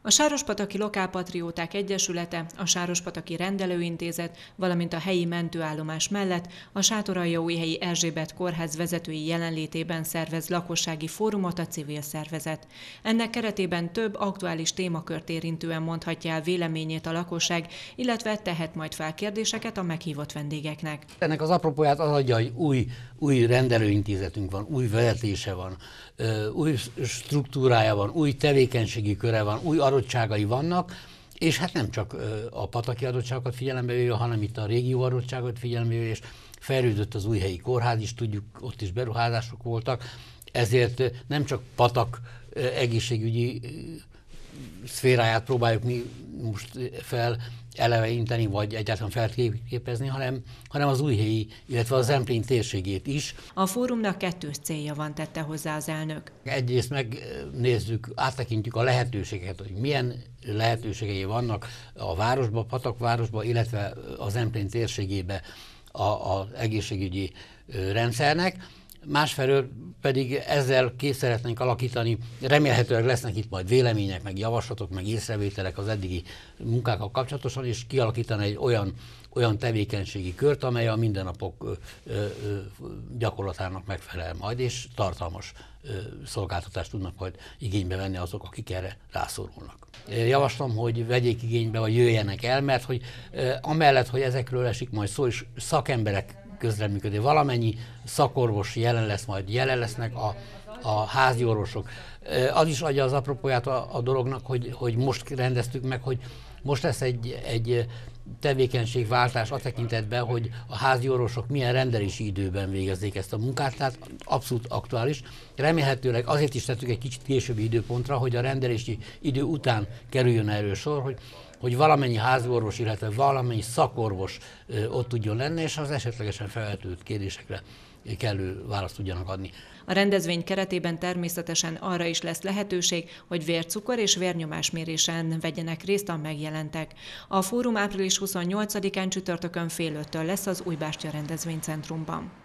A Sárospataki Lokálpatrióták Egyesülete, a Sárospataki Rendelőintézet, valamint a helyi mentőállomás mellett a Sátoraljaújhelyi Erzsébet kórház vezetői jelenlétében szervez lakossági fórumot a civil szervezet. Ennek keretében több aktuális témakört érintően mondhatja el véleményét a lakosság, illetve tehet majd fel kérdéseket a meghívott vendégeknek. Ennek az apropóját az adja, hogy új rendelőintézetünk van, új vezetése van, új struktúrája van, új tevékenységi köre van, új adottságai vannak, és hát nem csak a pataki adottságokat figyelembe véve, hanem itt a régió adottságot figyelembe véve, és fejlődött az újhelyi kórház is, tudjuk, ott is beruházások voltak, ezért nem csak Patak egészségügyi szféráját próbáljuk mi most eleleveinteni, vagy egyáltalán felképezni, hanem az újhelyi, illetve a Zemplén térségét is. A fórumnak kettős célja van, tette hozzá az elnök. Egyrészt megnézzük, áttekintjük a lehetőségeket, hogy milyen lehetőségei vannak a városban, Patakvárosban, illetve a Zemplén térségében az egészségügyi rendszernek. Másfelől pedig ezzel ki szeretnénk alakítani, remélhetőleg lesznek itt majd vélemények, meg javaslatok, meg észrevételek az eddigi munkákkal kapcsolatosan, és kialakítani egy olyan tevékenységi kört, amely a mindennapok gyakorlatának megfelel majd, és tartalmas szolgáltatást tudnak majd igénybe venni azok, akik erre rászorulnak. Javaslom, hogy vegyék igénybe, vagy jöjjenek el, mert hogy amellett, hogy ezekről esik majd szó, és szakemberek közreműködő. Valamennyi szakorvos jelen lesznek a házi orvosok. Az is adja az apropóját a dolognak, hogy most rendeztük meg, hogy most lesz egy tevékenységváltás a tekintetben, hogy a házi orvosok milyen rendelési időben végezzék ezt a munkát, tehát abszolút aktuális. Remélhetőleg azért is tettük egy kicsit későbbi időpontra, hogy a rendelési idő után kerüljön erről sor, hogy valamennyi háziorvos, illetve valamennyi szakorvos ott tudjon lenni, és az esetlegesen felvetődött kérdésekre kellő választ tudjanak adni. A rendezvény keretében természetesen arra is lesz lehetőség, hogy vércukor és vérnyomásmérésen vegyenek részt a megjelentek. A fórum április 28-án csütörtökön fél 5-től lesz az Újbástya rendezvénycentrumban.